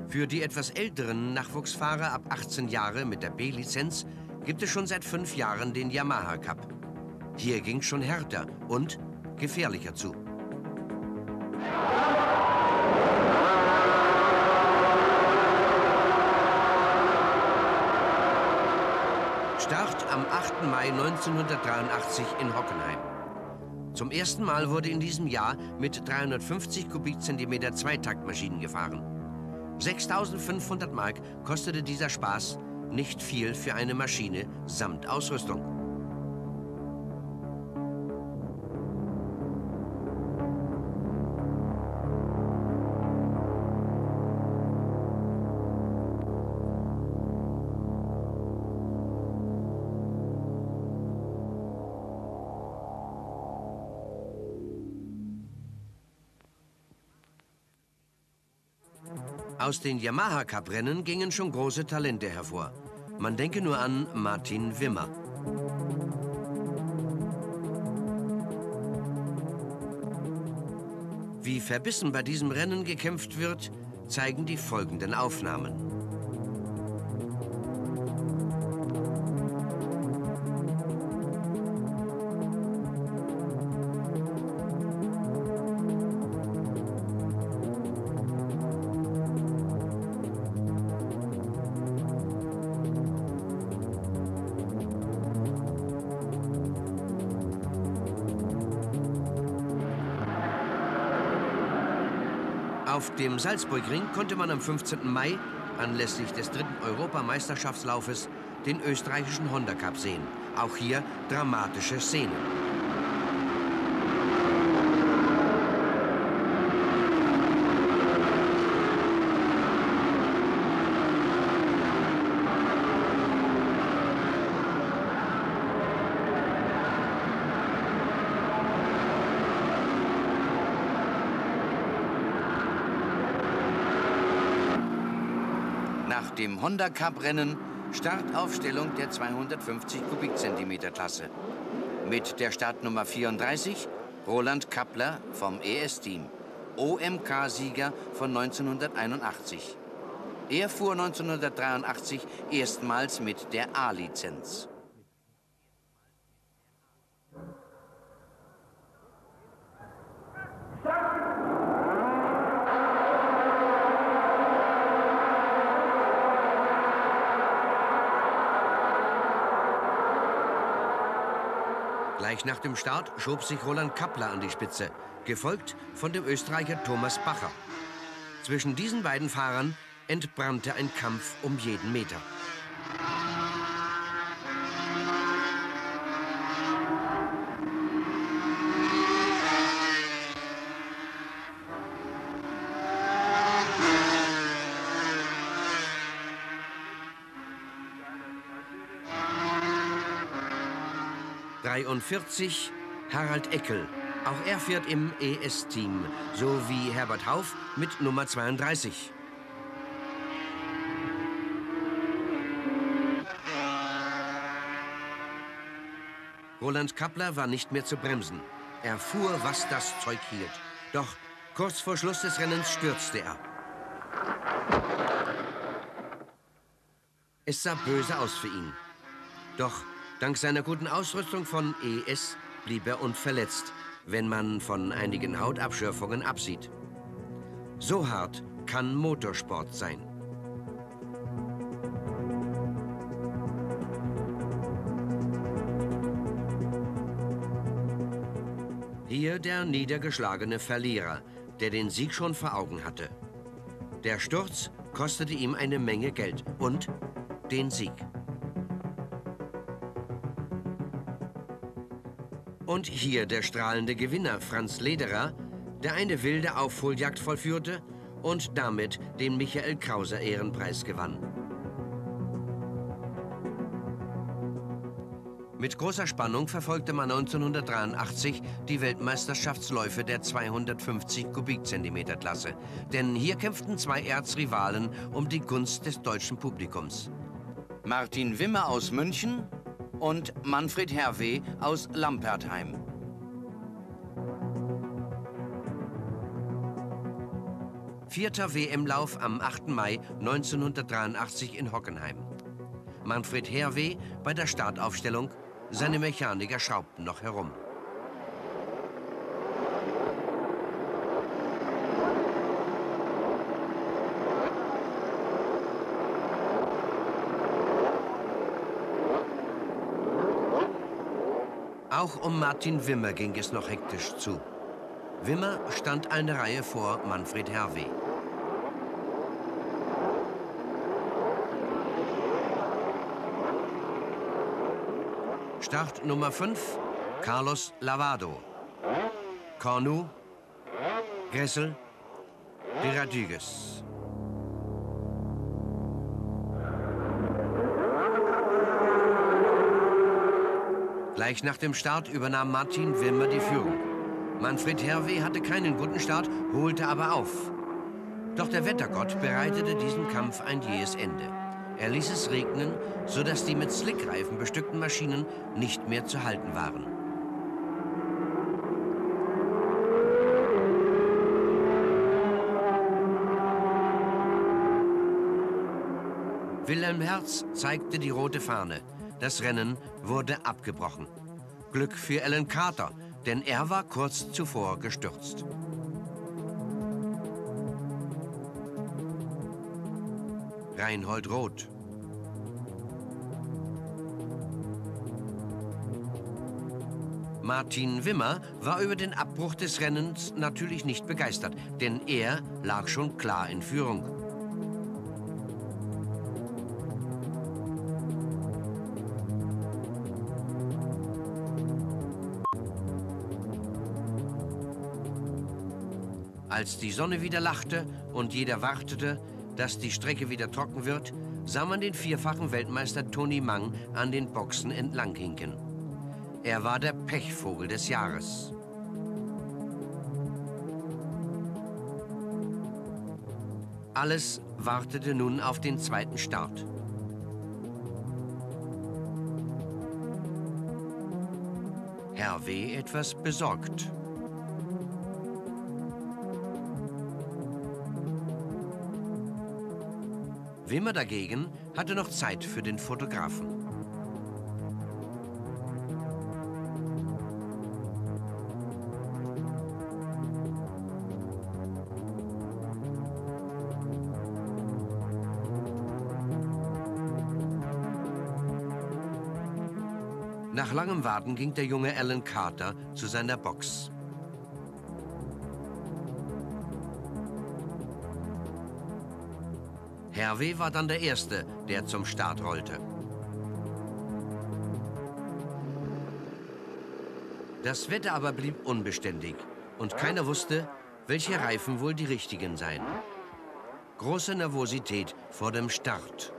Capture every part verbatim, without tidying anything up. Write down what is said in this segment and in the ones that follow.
Für die etwas älteren Nachwuchsfahrer ab achtzehn Jahre mit der B-Lizenz gibt es schon seit fünf Jahren den Yamaha Cup. Hier ging es schon härter und gefährlicher zu. Start am achten Mai neunzehnhundertdreiundachtzig in Hockenheim. Zum ersten Mal wurde in diesem Jahr mit dreihundertfünfzig Kubikzentimeter Zweitaktmaschinen gefahren. sechstausendfünfhundert Mark kostete dieser Spaß, nicht viel für eine Maschine samt Ausrüstung. Aus den Yamaha-Cup-Rennen gingen schon große Talente hervor. Man denke nur an Martin Wimmer. Wie verbissen bei diesem Rennen gekämpft wird, zeigen die folgenden Aufnahmen. Auf dem Salzburgring konnte man am fünfzehnten Mai anlässlich des dritten Europameisterschaftslaufes den österreichischen Honda Cup sehen. Auch hier dramatische Szenen. Nach dem Honda Cup-Rennen Startaufstellung der zweihundertfünfzig Kubikzentimeter Klasse. Mit der Startnummer vierunddreißig Roland Kappler vom E S-Team, O M K-Sieger von neunzehnhunderteinundachtzig. Er fuhr neunzehnhundertdreiundachtzig erstmals mit der A-Lizenz. Gleich nach dem Start schob sich Roland Kappler an die Spitze, gefolgt von dem Österreicher Thomas Bacher. Zwischen diesen beiden Fahrern entbrannte ein Kampf um jeden Meter. dreiundvierzig Harald Eckel. Auch er fährt im E S-Team, so wie Herbert Hauf mit Nummer zweiunddreißig. Roland Kappler war nicht mehr zu bremsen. Er fuhr, was das Zeug hielt. Doch kurz vor Schluss des Rennens stürzte er. Es sah böse aus für ihn. Doch dank seiner guten Ausrüstung von E S blieb er unverletzt, wenn man von einigen Hautabschürfungen absieht. So hart kann Motorsport sein. Hier der niedergeschlagene Verlierer, der den Sieg schon vor Augen hatte. Der Sturz kostete ihm eine Menge Geld und den Sieg. Und hier der strahlende Gewinner Franz Lederer, der eine wilde Aufholjagd vollführte und damit den Michael Krauser Ehrenpreis gewann. Mit großer Spannung verfolgte man neunzehnhundertdreiundachtzig die Weltmeisterschaftsläufe der zweihundertfünfzig Kubikzentimeter Klasse. Denn hier kämpften zwei Erzrivalen um die Gunst des deutschen Publikums. Martin Wimmer aus München und Manfred Hervé aus Lampertheim. Vierter W M-Lauf am achten Mai neunzehnhundertdreiundachtzig in Hockenheim. Manfred Hervé bei der Startaufstellung, seine Mechaniker schraubten noch herum. Auch um Martin Wimmer ging es noch hektisch zu. Wimmer stand eine Reihe vor Manfred Hervé. Start Nummer fünf, Carlos Lavado. Cornu, Gressel, de Radigues. Gleich nach dem Start übernahm Martin Wimmer die Führung. Manfred Hervé hatte keinen guten Start, holte aber auf. Doch der Wettergott bereitete diesem Kampf ein jähes Ende. Er ließ es regnen, sodass die mit Slickreifen bestückten Maschinen nicht mehr zu halten waren. Wilhelm Herz zeigte die rote Fahne. Das Rennen wurde abgebrochen. Glück für Alan Carter, denn er war kurz zuvor gestürzt. Reinhold Roth. Martin Wimmer war über den Abbruch des Rennens natürlich nicht begeistert, denn er lag schon klar in Führung. Als die Sonne wieder lachte und jeder wartete, dass die Strecke wieder trocken wird, sah man den vierfachen Weltmeister Tony Mang an den Boxen entlang hinken. Er war der Pechvogel des Jahres. Alles wartete nun auf den zweiten Start. Hervé etwas besorgt. Wimmer dagegen hatte noch Zeit für den Fotografen. Nach langem Warten ging der junge Alan Carter zu seiner Box. Hervé war dann der Erste, der zum Start rollte. Das Wetter aber blieb unbeständig und keiner wusste, welche Reifen wohl die richtigen seien. Große Nervosität vor dem Start.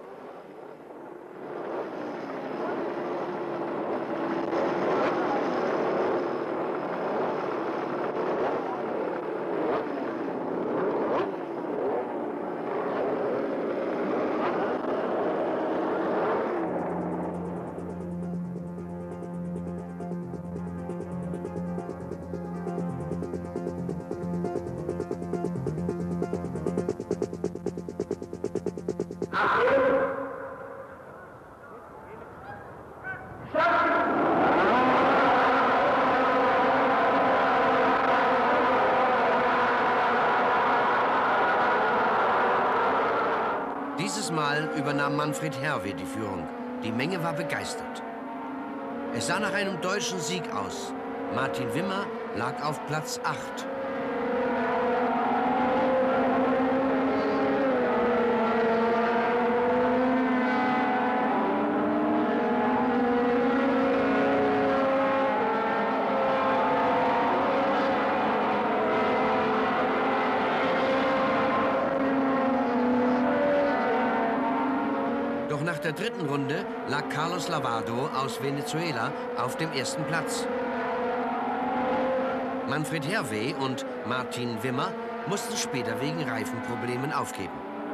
Dieses Mal übernahm Manfred Hervé die Führung. Die Menge war begeistert. Es sah nach einem deutschen Sieg aus. Martin Wimmer lag auf Platz acht. Doch nach der dritten Runde lag Carlos Lavado aus Venezuela auf dem ersten Platz. Manfred Hervé und Martin Wimmer mussten später wegen Reifenproblemen aufgeben.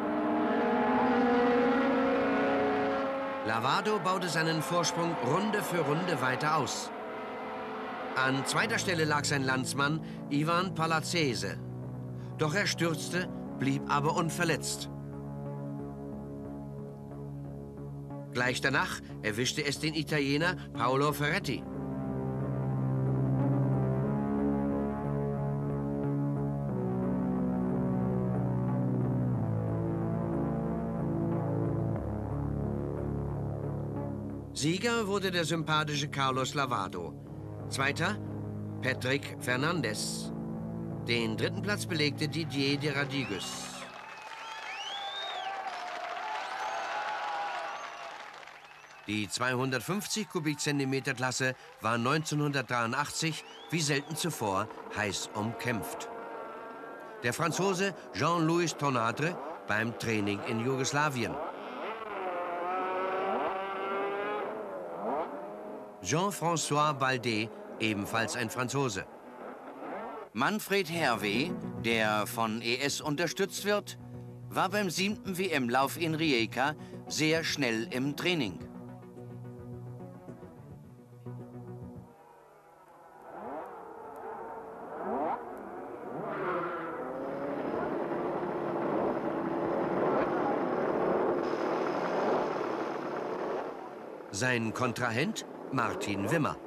Lavado baute seinen Vorsprung Runde für Runde weiter aus. An zweiter Stelle lag sein Landsmann Ivan Palacese. Doch er stürzte blieb aber unverletzt. Gleich danach erwischte es den Italiener Paolo Ferretti. Sieger wurde der sympathische Carlos Lavado. Zweiter Patrick Fernandez. Den dritten Platz belegte Didier de Radigues. Die zweihundertfünfzig Kubikzentimeter Klasse war neunzehnhundertdreiundachtzig wie selten zuvor heiß umkämpft. Der Franzose Jean-Louis Tonadre beim Training in Jugoslawien. Jean-François Baldet, ebenfalls ein Franzose. Manfred Hervé, der von E S unterstützt wird, war beim siebten W M-Lauf in Rijeka sehr schnell im Training. Sein Kontrahent Martin Wimmer.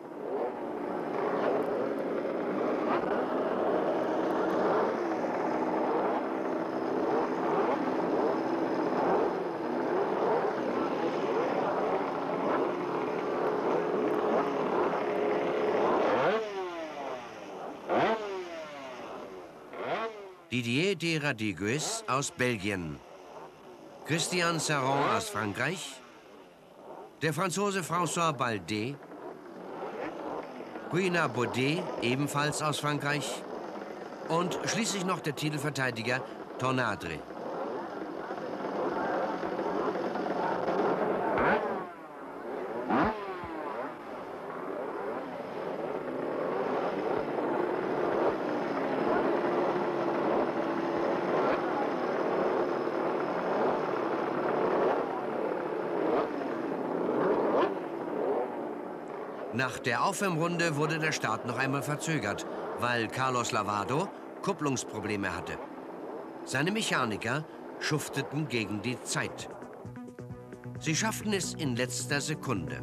Didier de Radigues aus Belgien. Christian Serron aus Frankreich. Der Franzose François Baldet, Guina Baudet, ebenfalls aus Frankreich, und schließlich noch der Titelverteidiger Tonadre. Nach der Aufwärmrunde wurde der Start noch einmal verzögert, weil Carlos Lavado Kupplungsprobleme hatte. Seine Mechaniker schufteten gegen die Zeit. Sie schafften es in letzter Sekunde.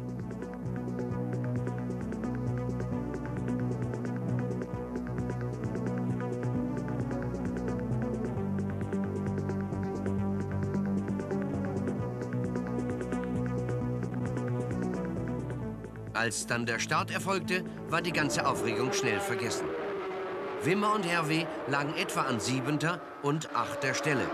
Als dann der Start erfolgte, war die ganze Aufregung schnell vergessen. Wimmer und Hervé lagen etwa an siebenter und achter Stelle.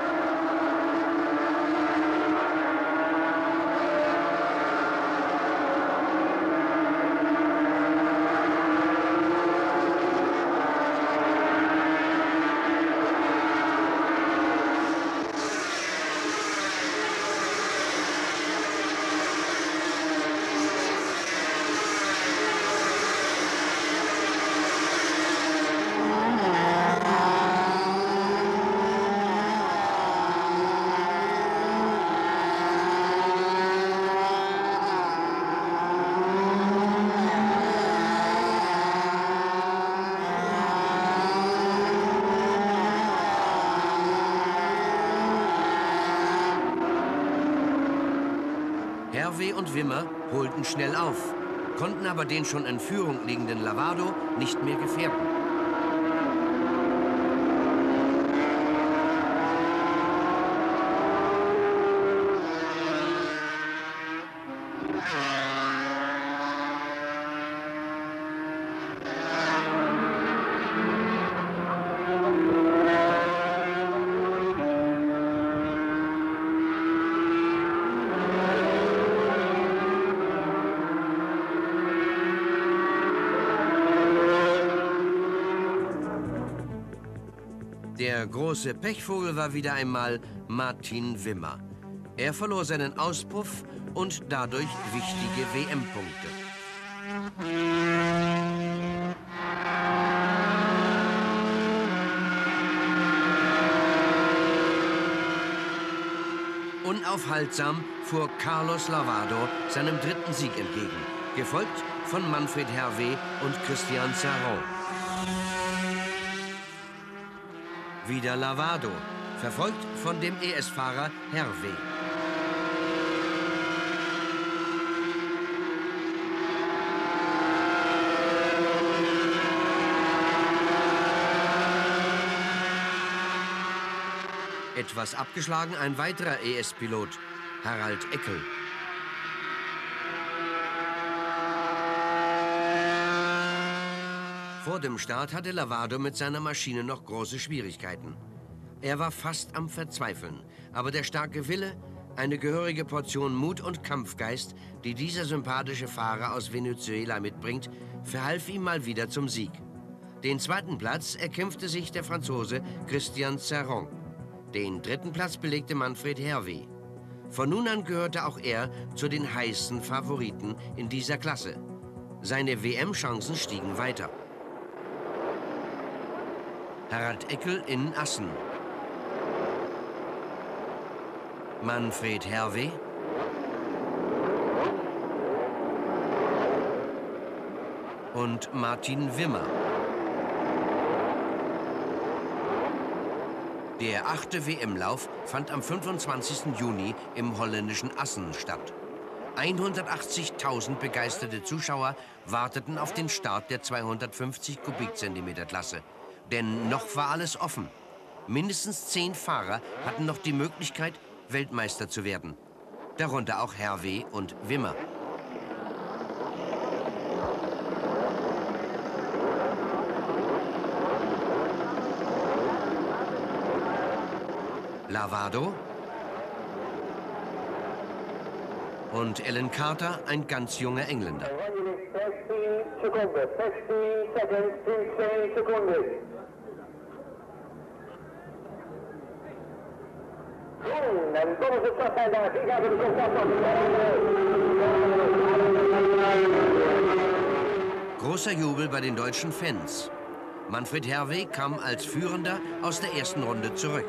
Hervé und Wimmer holten schnell auf, konnten aber den schon in Führung liegenden Lavado nicht mehr gefährden. Der große Pechvogel war wieder einmal Martin Wimmer. Er verlor seinen Auspuff und dadurch wichtige W M-Punkte. Unaufhaltsam fuhr Carlos Lavado seinem dritten Sieg entgegen, gefolgt von Manfred Hervé und Christian Serron. Wieder Lavado. verfolgt von dem E S-Fahrer Hervé. Etwas abgeschlagen ein weiterer E S-Pilot, Harald Eckel. Vor dem Start hatte Lavado mit seiner Maschine noch große Schwierigkeiten. Er war fast am Verzweifeln, aber der starke Wille, eine gehörige Portion Mut und Kampfgeist, die dieser sympathische Fahrer aus Venezuela mitbringt, verhalf ihm mal wieder zum Sieg. Den zweiten Platz erkämpfte sich der Franzose Christian Cerron. Den dritten Platz belegte Manfred Hervé. Von nun an gehörte auch er zu den heißen Favoriten in dieser Klasse. Seine W M-Chancen stiegen weiter. Harald Eckel in Assen. Manfred Hervé. Und Martin Wimmer. Der achte W M-Lauf fand am fünfundzwanzigsten Juni im holländischen Assen statt. hundertachtzigtausend begeisterte Zuschauer warteten auf den Start der zweihundertfünfzig Kubikzentimeter Klasse. Denn noch war alles offen. Mindestens zehn Fahrer hatten noch die Möglichkeit, Weltmeister zu werden. Darunter auch Hervé und Wimmer. Lavado und Alan Carter, ein ganz junger Engländer. Großer Jubel bei den deutschen Fans. Manfred Hervé kam als Führender aus der ersten Runde zurück.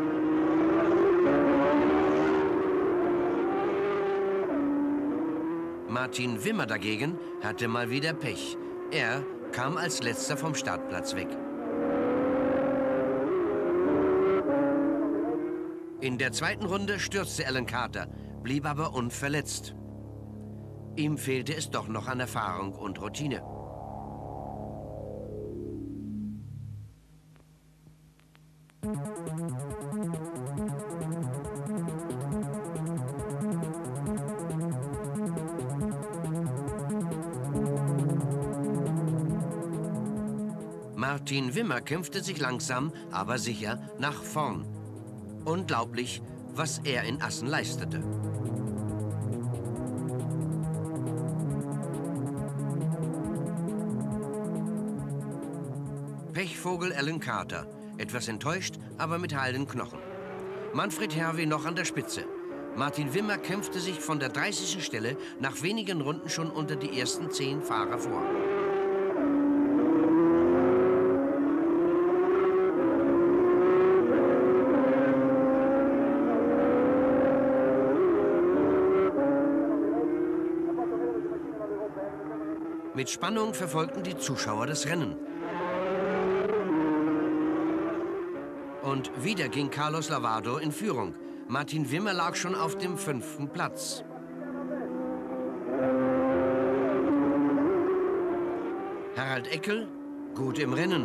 Martin Wimmer dagegen hatte mal wieder Pech. Er kam als letzter vom Startplatz weg. In der zweiten Runde stürzte Alan Carter, blieb aber unverletzt. Ihm fehlte es doch noch an Erfahrung und Routine. Martin Wimmer kämpfte sich langsam, aber sicher nach vorn. Unglaublich, was er in Assen leistete. Pechvogel Alan Carter, etwas enttäuscht, aber mit heilen Knochen. Manfred Hervé noch an der Spitze. Martin Wimmer kämpfte sich von der dreißigsten Stelle nach wenigen Runden schon unter die ersten zehn Fahrer vor. Mit Spannung verfolgten die Zuschauer das Rennen. Und wieder ging Carlos Lavado in Führung. Martin Wimmer lag schon auf dem fünften Platz. Harald Eckel gut im Rennen.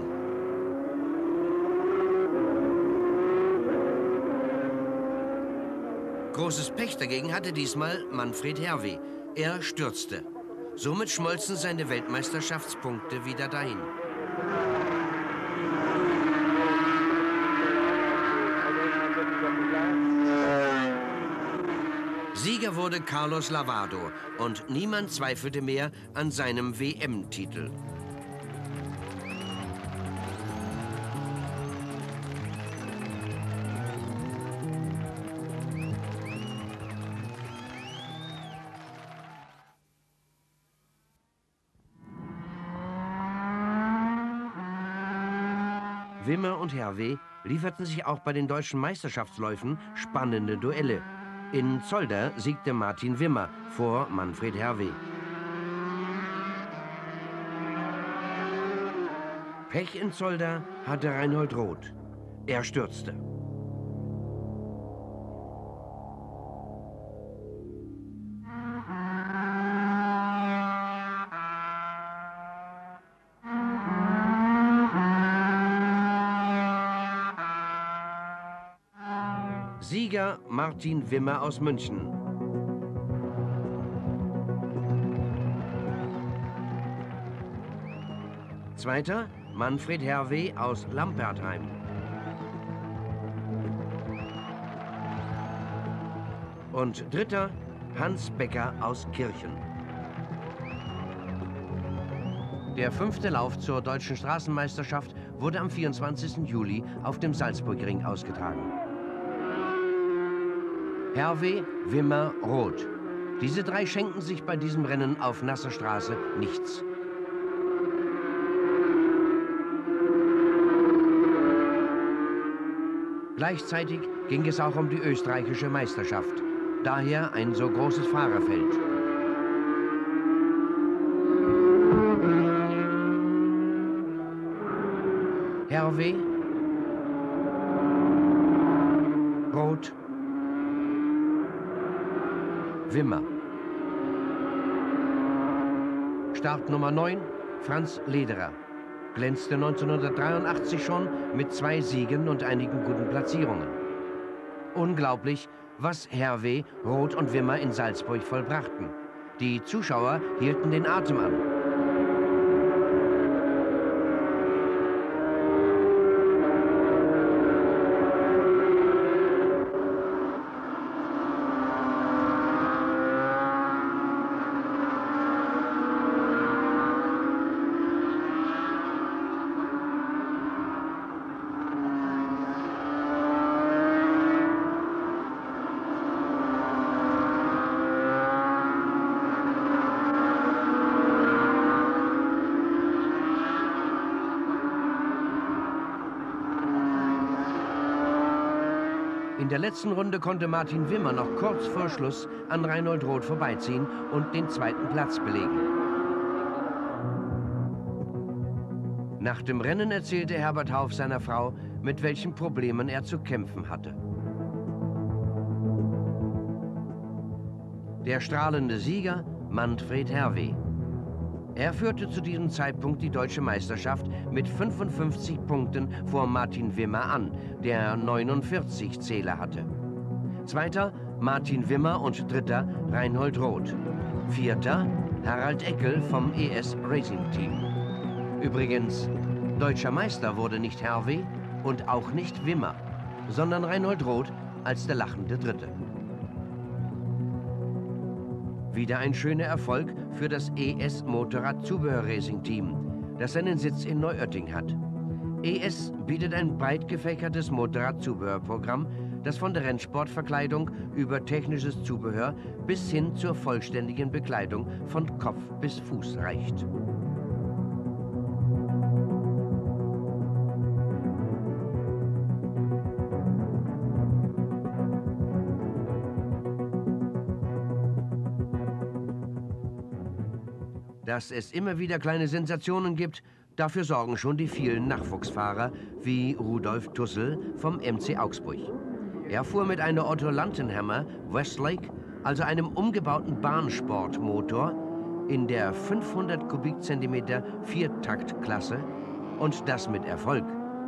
Großes Pech dagegen hatte diesmal Manfred Hervé. Er stürzte. Somit schmolzen seine Weltmeisterschaftspunkte wieder dahin. Sieger wurde Carlos Lavado und niemand zweifelte mehr an seinem W M-Titel. Wimmer und Hervé lieferten sich auch bei den deutschen Meisterschaftsläufen spannende Duelle. In Zolder siegte Martin Wimmer vor Manfred Hervé. Pech in Zolder hatte Reinhold Roth. Er stürzte. Sieger Martin Wimmer aus München. Zweiter Manfred Hervé aus Lampertheim. Und dritter Hans Becker aus Kirchen. Der fünfte Lauf zur deutschen Straßenmeisterschaft wurde am vierundzwanzigsten Juli auf dem Salzburgring ausgetragen. Hervé, Wimmer, Roth. Diese drei schenken sich bei diesem Rennen auf nasser Straße nichts. Gleichzeitig ging es auch um die österreichische Meisterschaft. Daher ein so großes Fahrerfeld. Hervé, Roth, Wimmer. Start Nummer neun, Franz Lederer. Glänzte neunzehnhundertdreiundachtzig schon mit zwei Siegen und einigen guten Platzierungen. Unglaublich, was Hervé, Roth und Wimmer in Salzburg vollbrachten. Die Zuschauer hielten den Atem an. In der letzten Runde konnte Martin Wimmer noch kurz vor Schluss an Reinhold Roth vorbeiziehen und den zweiten Platz belegen. Nach dem Rennen erzählte Herbert Hauff seiner Frau, mit welchen Problemen er zu kämpfen hatte. Der strahlende Sieger Manfred Hervé. Er führte zu diesem Zeitpunkt die deutsche Meisterschaft mit fünfundfünfzig Punkten vor Martin Wimmer an, der neunundvierzig Zähler hatte. Zweiter Martin Wimmer und dritter Reinhold Roth. Vierter Harald Eckel vom E S Racing Team. Übrigens, deutscher Meister wurde nicht Hervé und auch nicht Wimmer, sondern Reinhold Roth als der lachende Dritte. Wieder ein schöner Erfolg für das E S Motorrad Zubehör Racing Team, das seinen Sitz in Neuötting hat. E S bietet ein breit gefächertes Motorradzubehörprogramm, das von der Rennsportverkleidung über technisches Zubehör bis hin zur vollständigen Bekleidung von Kopf bis Fuß reicht. Dass es immer wieder kleine Sensationen gibt, dafür sorgen schon die vielen Nachwuchsfahrer wie Rudolf Tussel vom M C Augsburg. Er fuhr mit einer Otto Lantenhammer Westlake, also einem umgebauten Bahnsportmotor, in der fünfhundert Kubikzentimeter Viertaktklasse und das mit Erfolg.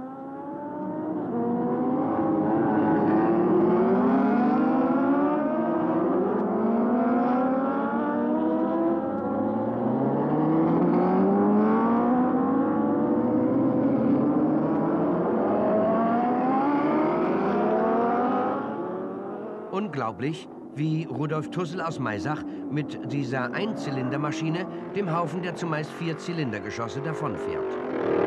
Unglaublich, wie Rudolf Tussel aus Maisach mit dieser Einzylindermaschine dem Haufen der zumeist vier Zylindergeschosse davonfährt.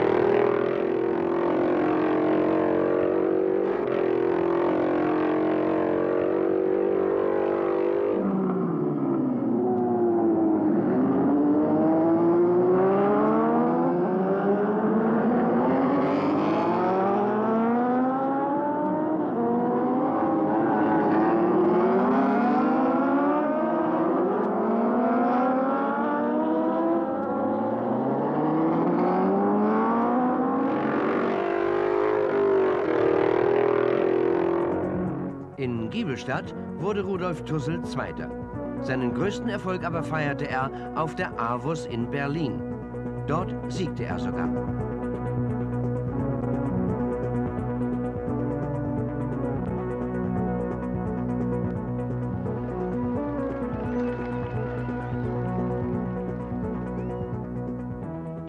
In Giebelstadt wurde Rudolf Tussel Zweiter. Seinen größten Erfolg aber feierte er auf der A W U S in Berlin. Dort siegte er sogar.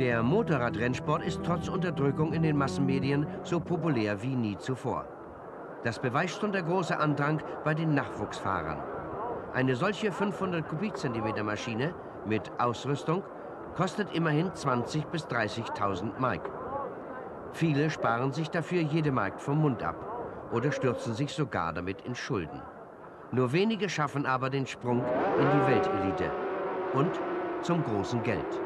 Der Motorradrennsport ist trotz Unterdrückung in den Massenmedien so populär wie nie zuvor. Das beweist schon der große Andrang bei den Nachwuchsfahrern. Eine solche fünfhundert Kubikzentimeter Maschine mit Ausrüstung kostet immerhin zwanzigtausend bis dreißigtausend Mark. Viele sparen sich dafür jede Mark vom Mund ab oder stürzen sich sogar damit in Schulden. Nur wenige schaffen aber den Sprung in die Weltelite und zum großen Geld.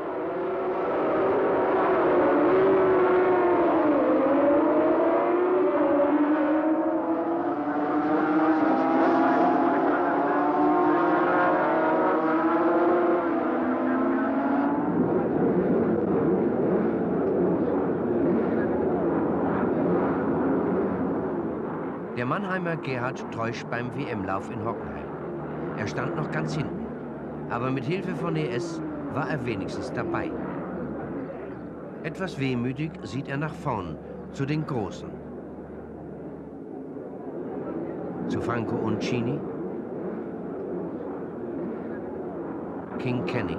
Der Mannheimer Gerhard täuscht beim W M-Lauf in Hockenheim. Er stand noch ganz hinten, aber mit Hilfe von E S war er wenigstens dabei. Etwas wehmütig sieht er nach vorn, zu den Großen. Zu Franco Uncini, King Kenny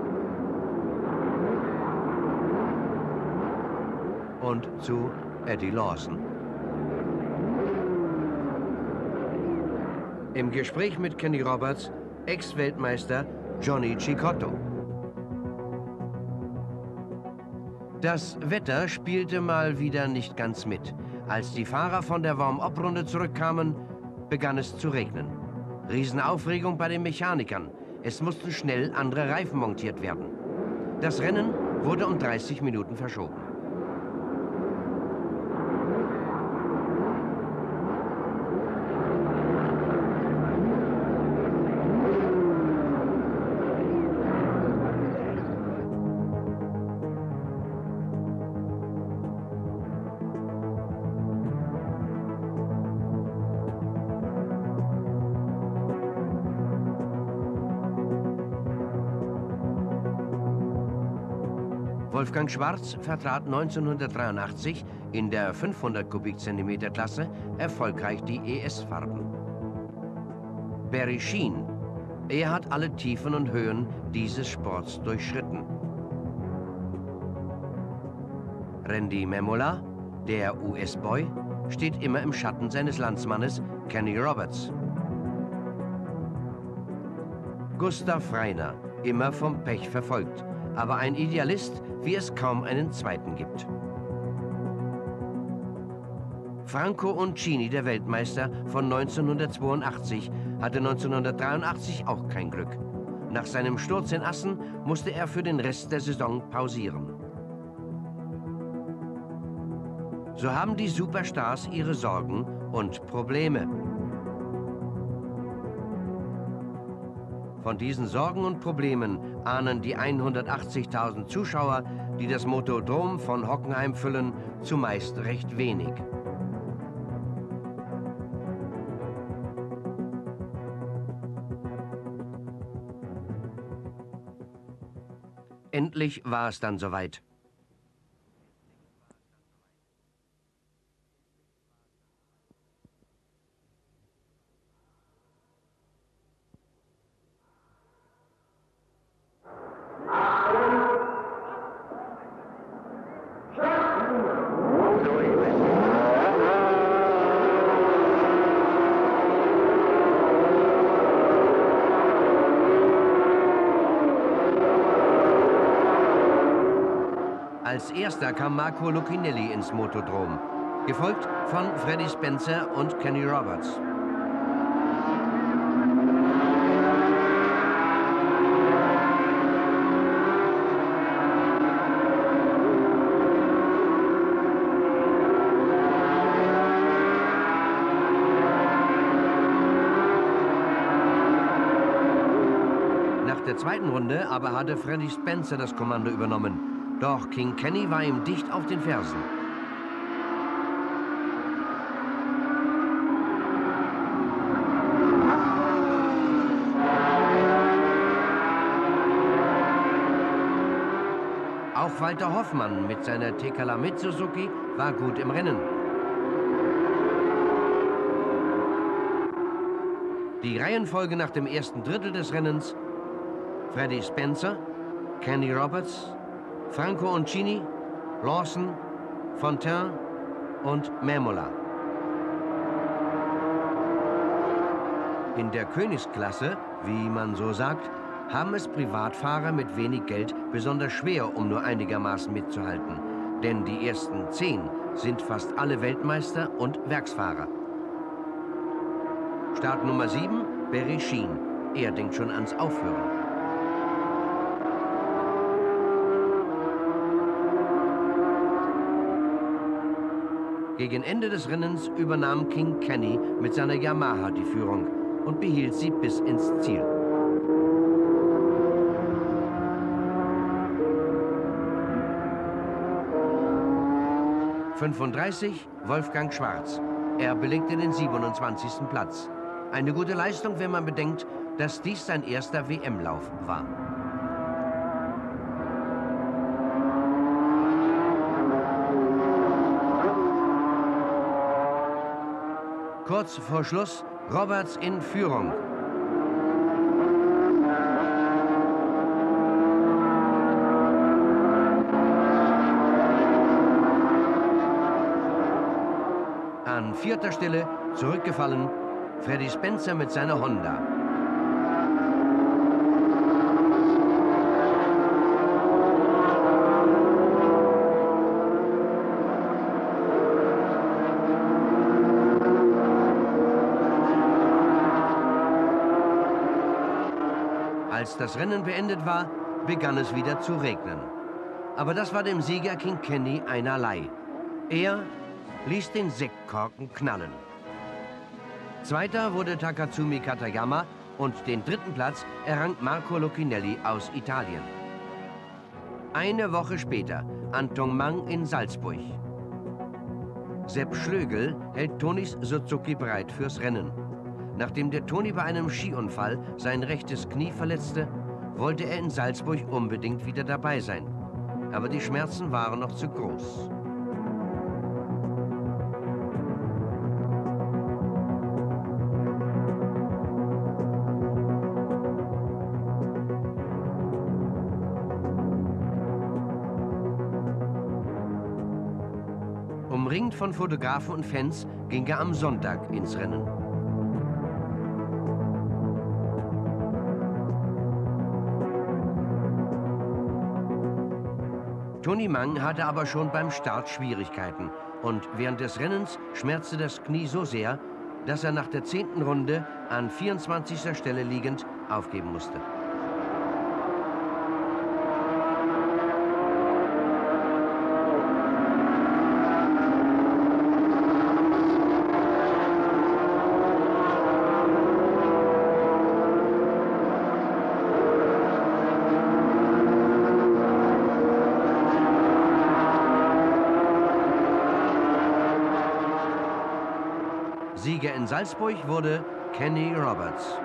und zu Eddie Lawson. Im Gespräch mit Kenny Roberts, Ex-Weltmeister Johnny Cecotto. Das Wetter spielte mal wieder nicht ganz mit. Als die Fahrer von der Warm-up-Runde zurückkamen, begann es zu regnen. Riesenaufregung bei den Mechanikern. Es mussten schnell andere Reifen montiert werden. Das Rennen wurde um dreißig Minuten verschoben. Wolfgang Schwarz vertrat neunzehnhundertdreiundachtzig in der fünfhundert Kubikzentimeter Klasse erfolgreich die E S-Farben. Barry Sheene, er hat alle Tiefen und Höhen dieses Sports durchschritten. Randy Mamola, der U S-Boy, steht immer im Schatten seines Landsmannes Kenny Roberts. Gustav Reiner, immer vom Pech verfolgt, aber ein Idealist, wie es kaum einen zweiten gibt. Franco Uncini, der Weltmeister von neunzehnhundertzweiundachtzig, hatte neunzehnhundertdreiundachtzig auch kein Glück. Nach seinem Sturz in Assen musste er für den Rest der Saison pausieren. So haben die Superstars ihre Sorgen und Probleme. Von diesen Sorgen und Problemen ahnen die hundertachtzigtausend Zuschauer, die das Motodrom von Hockenheim füllen, zumeist recht wenig. Endlich war es dann soweit. Als erster kam Marco Lucchinelli ins Motodrom, gefolgt von Freddie Spencer und Kenny Roberts. Nach der zweiten Runde aber hatte Freddie Spencer das Kommando übernommen. Doch King Kenny war ihm dicht auf den Fersen. Auch Walter Hoffmann mit seiner Tekala Mitsuzuki war gut im Rennen. Die Reihenfolge nach dem ersten Drittel des Rennens: Freddie Spencer, Kenny Roberts, Franco Uncini, Lawson, Fontaine und Mamola. In der Königsklasse, wie man so sagt, haben es Privatfahrer mit wenig Geld besonders schwer, um nur einigermaßen mitzuhalten. Denn die ersten zehn sind fast alle Weltmeister und Werksfahrer. Start Nummer sieben, Berry-Sheen. Er denkt schon ans Aufhören. Gegen Ende des Rennens übernahm King Kenny mit seiner Yamaha die Führung und behielt sie bis ins Ziel. fünfunddreißig, Wolfgang Schwarz. Er belegte den siebenundzwanzigsten Platz. Eine gute Leistung, wenn man bedenkt, dass dies sein erster W M-Lauf war. Kurz vor Schluss Roberts in Führung. An vierter Stelle zurückgefallen Freddie Spencer mit seiner Honda. Als das Rennen beendet war, begann es wieder zu regnen. Aber das war dem Sieger King Kenny einerlei. Er ließ den Sektkorken knallen. Zweiter wurde Takatsumi Katayama und den dritten Platz errang Marco Lucchinelli aus Italien. Eine Woche später Anton Mang in Salzburg. Sepp Schlögl hält Tonis Suzuki bereit fürs Rennen. Nachdem der Toni bei einem Skiunfall sein rechtes Knie verletzte, wollte er in Salzburg unbedingt wieder dabei sein. Aber die Schmerzen waren noch zu groß. Umringt von Fotografen und Fans ging er am Sonntag ins Rennen. Toni Mang hatte aber schon beim Start Schwierigkeiten und während des Rennens schmerzte das Knie so sehr, dass er nach der zehnten Runde an vierundzwanzigster Stelle liegend aufgeben musste. Sieger in Salzburg wurde Kenny Roberts.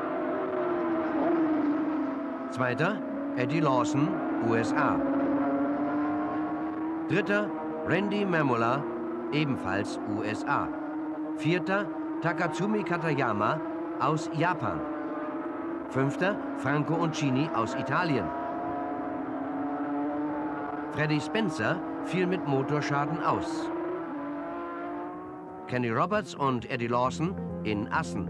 Zweiter Eddie Lawson, U S A. Dritter Randy Mamola, ebenfalls U S A. Vierter Takatsumi Katayama aus Japan. Fünfter Franco Uncini aus Italien. Freddie Spencer fiel mit Motorschaden aus. Kenny Roberts und Eddie Lawson in Assen.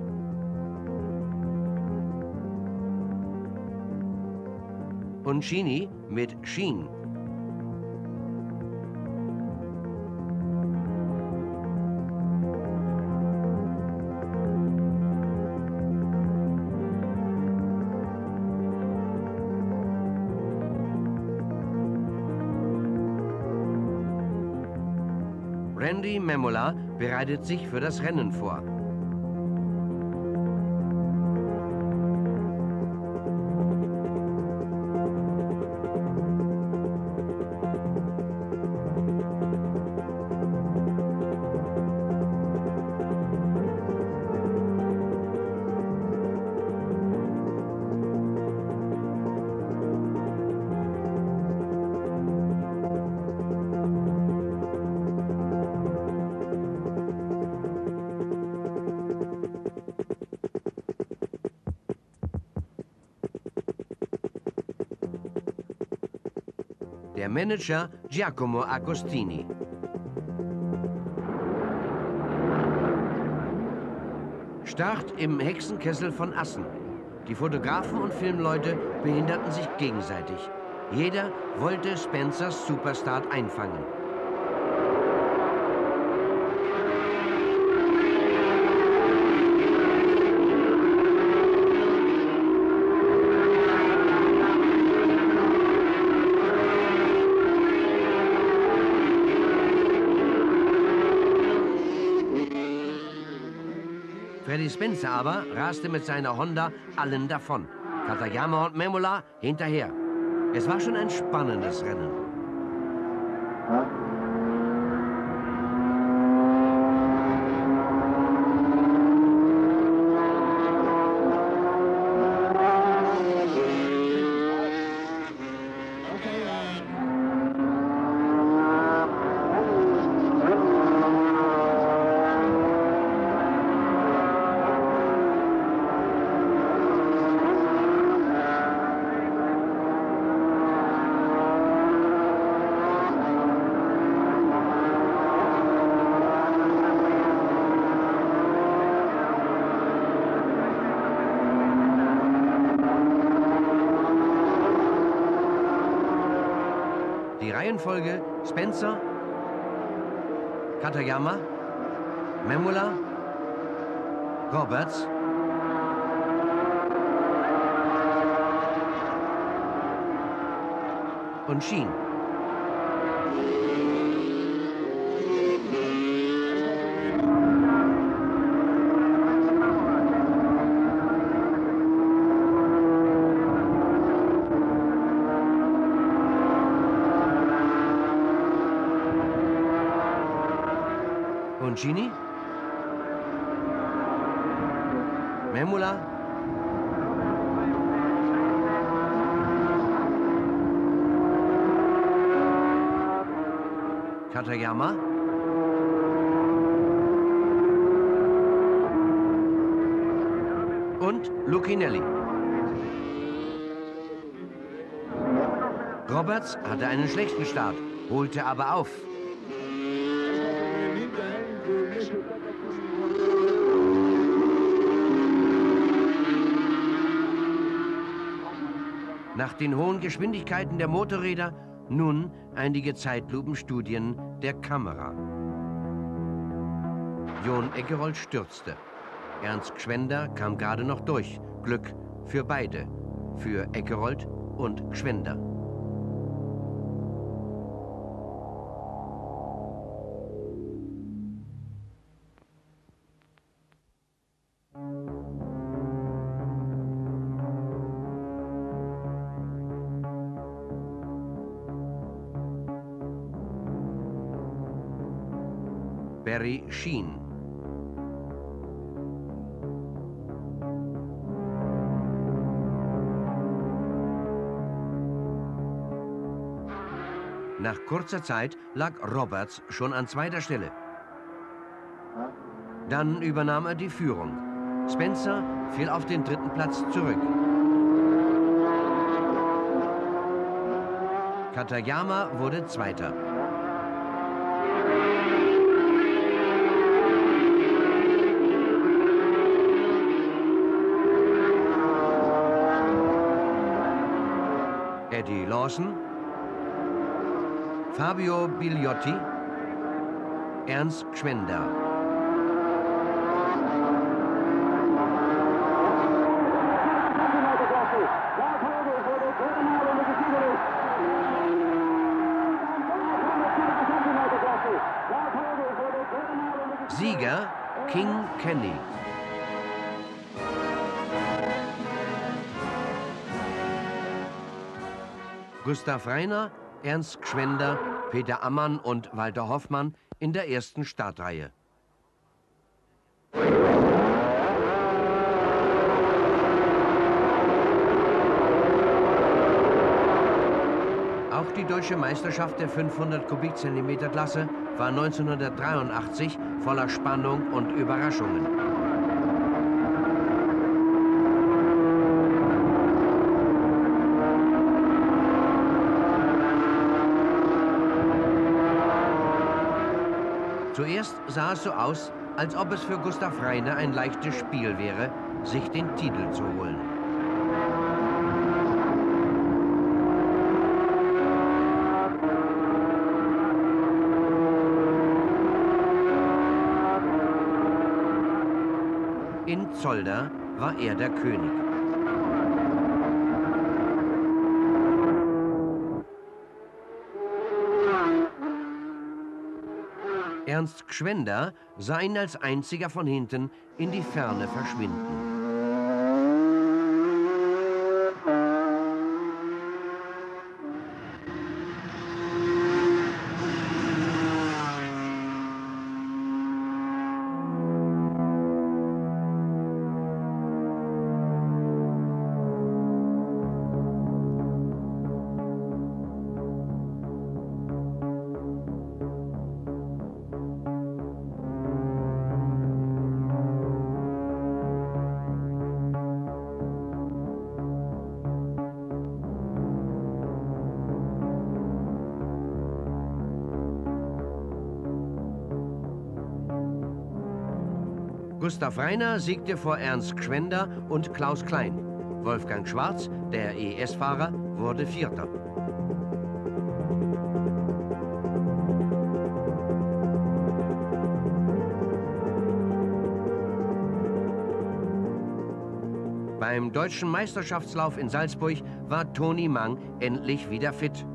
Uncini mit Sheen. Randy Mamola bereitet sich für das Rennen vor. Der Manager Giacomo Agostini. Start im Hexenkessel von Assen. Die Fotografen und Filmleute behinderten sich gegenseitig. Jeder wollte Spencers Superstar einfangen. Freddie Spencer aber raste mit seiner Honda allen davon. Katayama und Memmola hinterher. Es war schon ein spannendes Rennen. Die Reihenfolge: Spencer, Katayama, Memmola, Roberts, und Sheen. Boncini, Memmola, Katayama, und Lucinelli. Roberts hatte einen schlechten Start, holte aber auf. Nach den hohen Geschwindigkeiten der Motorräder nun einige Zeitlupenstudien der Kamera. Jon Eggerold stürzte. Ernst Gschwender kam gerade noch durch. Glück für beide, für Eggerold und Gschwender. Barry Sheene. Nach kurzer Zeit lag Roberts schon an zweiter Stelle. Dann übernahm er die Führung. Spencer fiel auf den dritten Platz zurück. Katayama wurde Zweiter. Eddie Lawson, Fabio Bigliotti, Ernst Gschwender. Sieger King Kenny. Gustav Reiner, Ernst Gschwender, Peter Ammann und Walter Hoffmann in der ersten Startreihe. Auch die deutsche Meisterschaft der fünfhundert Kubikzentimeter Klasse war neunzehnhundertdreiundachtzig voller Spannung und Überraschungen. Zuerst sah es so aus, als ob es für Gustav Reiner ein leichtes Spiel wäre, sich den Titel zu holen. In Zolder war er der König. Ernst Gschwender sah ihn als einziger von hinten in die Ferne verschwinden. Gustav Reiner siegte vor Ernst Gschwender und Klaus Klein. Wolfgang Schwarz, der E S-Fahrer, wurde Vierter. Beim deutschen Meisterschaftslauf in Salzburg war Toni Mang endlich wieder fit.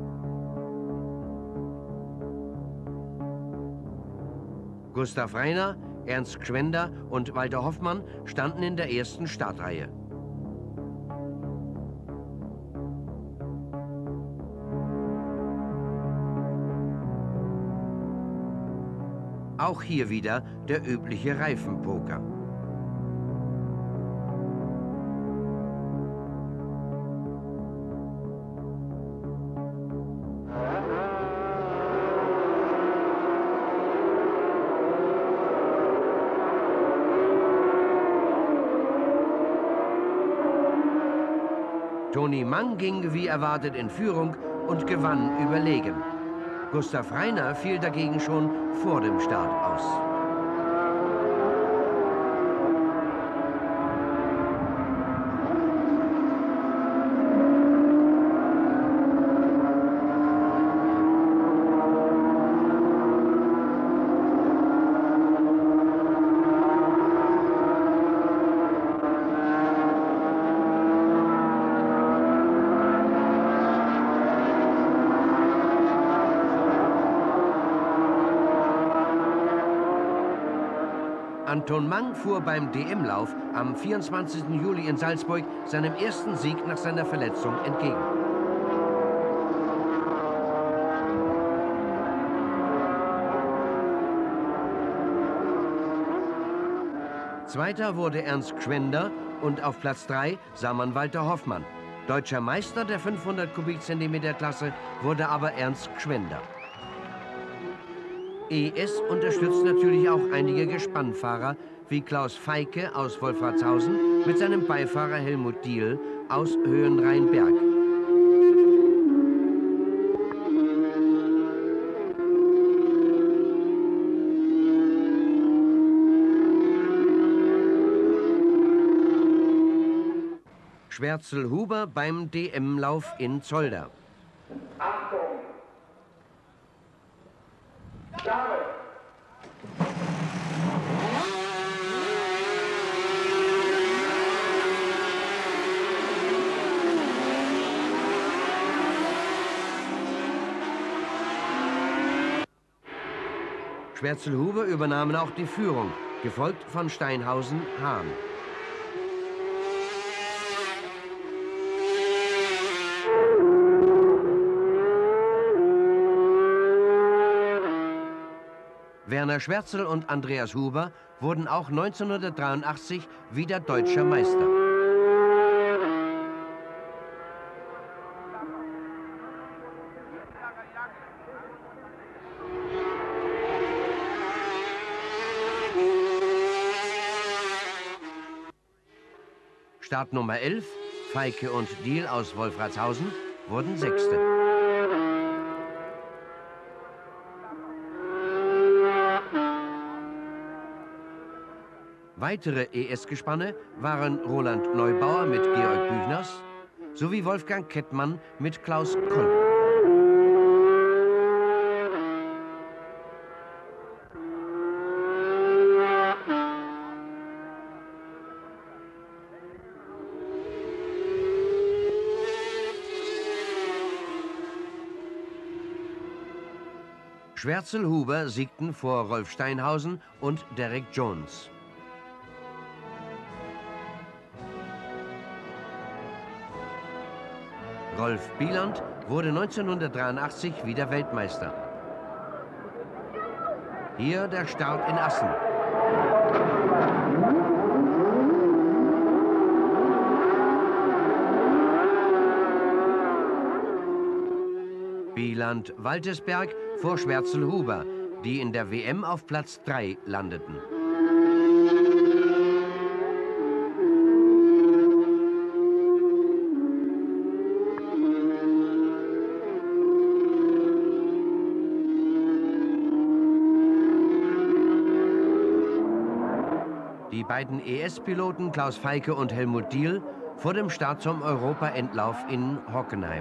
Gustav Reiner, Ernst Gschwender und Walter Hoffmann standen in der ersten Startreihe. Auch hier wieder der übliche Reifenpoker. Toni Mang ging wie erwartet in Führung und gewann überlegen. Gustav Reiner fiel dagegen schon vor dem Start aus. Anton Mang fuhr beim D M-Lauf am vierundzwanzigsten Juli in Salzburg seinem ersten Sieg nach seiner Verletzung entgegen. Zweiter wurde Ernst Gschwender und auf Platz drei sah man Walter Hoffmann. Deutscher Meister der fünfhundert Kubikzentimeter Klasse wurde aber Ernst Gschwender. E S unterstützt natürlich auch einige Gespannfahrer, wie Klaus Feike aus Wolfratshausen mit seinem Beifahrer Helmut Diehl aus Höhenrheinberg. Schwärzel-Huber beim D M-Lauf in Zolder. Achtung! Start! Schwärzel-Huber übernahmen auch die Führung, gefolgt von Steinhausen-Hahn. Werner Schwärzel und Andreas Huber wurden auch neunzehnhundertdreiundachtzig wieder deutscher Meister. Start Nummer elf, Feike und Diehl aus Wolfratshausen, wurden Sechste. Weitere E S-Gespanne waren Roland Neubauer mit Georg Büchners sowie Wolfgang Kettmann mit Klaus Kolb. Schwärzel-Huber siegten vor Rolf Steinhausen und Derek Jones. Rolf Bieland wurde neunzehnhundertdreiundachtzig wieder Weltmeister. Hier der Start in Assen. Bieland-Waltersberg vor Schwärzel-Huber, die in der W M auf Platz drei landeten. Die beiden E S-Piloten Klaus Feike und Helmut Diehl vor dem Start zum Europa-Endlauf in Hockenheim.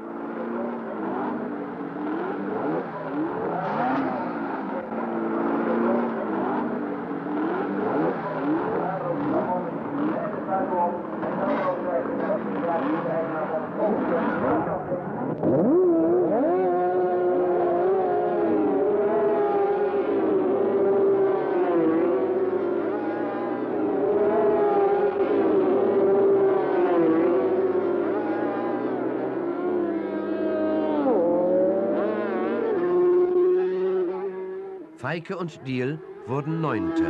Feike und Diehl wurden Neunte.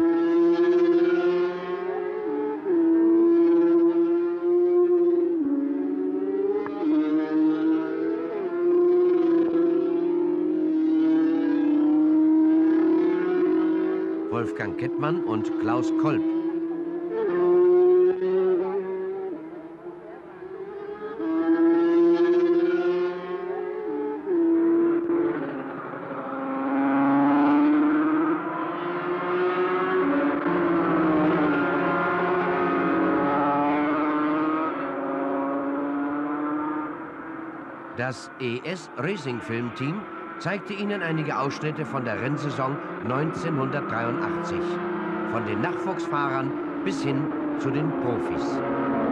Wolfgang Kettmann und Klaus Kolb. Das E S Racing Film Team zeigte Ihnen einige Ausschnitte von der Rennsaison neunzehnhundertdreiundachtzig. Von den Nachwuchsfahrern bis hin zu den Profis.